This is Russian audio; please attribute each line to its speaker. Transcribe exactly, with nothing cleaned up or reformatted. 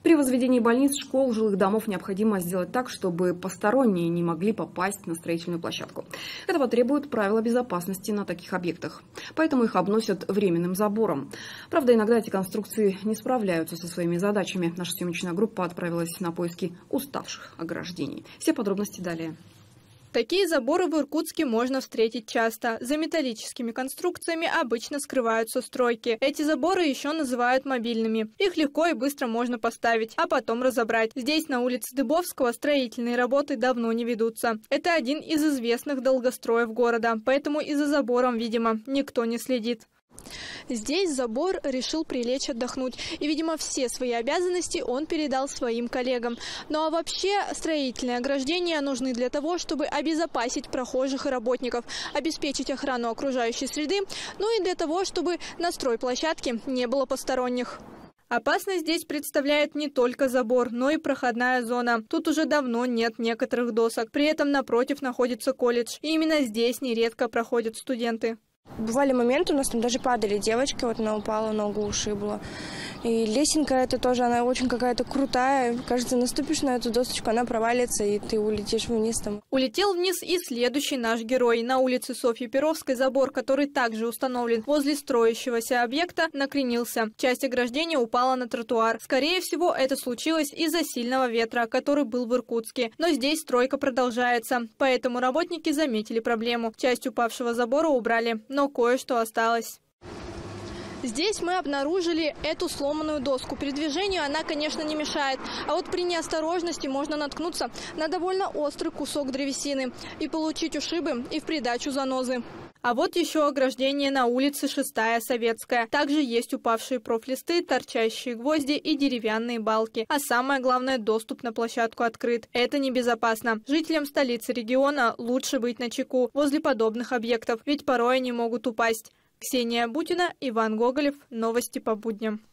Speaker 1: При возведении больниц, школ, жилых домов необходимо сделать так, чтобы посторонние не могли попасть на строительную площадку. Этого требуют правила безопасности на таких объектах. Поэтому их обносят временным забором. Правда, иногда эти конструкции не справляются со своими задачами. Наша съемочная группа отправилась на поиски уставших ограждений. Все подробности далее.
Speaker 2: Такие заборы в Иркутске можно встретить часто. За металлическими конструкциями обычно скрываются стройки. Эти заборы еще называют мобильными. Их легко и быстро можно поставить, а потом разобрать. Здесь, на улице Дыбовского, строительные работы давно не ведутся. Это один из известных долгостроев города, поэтому и за забором, видимо, никто не следит. Здесь забор решил прилечь отдохнуть. И, видимо, все свои обязанности он передал своим коллегам. Ну а вообще строительные ограждения нужны для того, чтобы обезопасить прохожих и работников, обеспечить охрану окружающей среды, ну и для того, чтобы на стройплощадке не было посторонних. Опасность здесь представляет не только забор, но и проходная зона. Тут уже давно нет некоторых досок. При этом напротив находится колледж. И именно здесь нередко проходят студенты.
Speaker 3: Бывали моменты, у нас там даже падали девочки, вот она упала, ногу ушибла. И лесенка эта тоже, она очень какая-то крутая. Кажется, наступишь на эту досочку, она провалится, и ты улетишь вниз там.
Speaker 2: Улетел вниз и следующий наш герой. На улице Софьи Перовской забор, который также установлен возле строящегося объекта, накренился. Часть ограждения упала на тротуар. Скорее всего, это случилось из-за сильного ветра, который был в Иркутске. Но здесь стройка продолжается, поэтому работники заметили проблему. Часть упавшего забора убрали, но кое-что осталось. Здесь мы обнаружили эту сломанную доску. Передвижению она, конечно, не мешает. А вот при неосторожности можно наткнуться на довольно острый кусок древесины и получить ушибы и в придачу занозы. А вот еще ограждение на улице Шестая Советская. Также есть упавшие профлисты, торчащие гвозди и деревянные балки. А самое главное, доступ на площадку открыт. Это небезопасно. Жителям столицы региона лучше быть начеку возле подобных объектов, ведь порой они могут упасть. Ксения Бутина, Иван Гоголев. Новости по будням.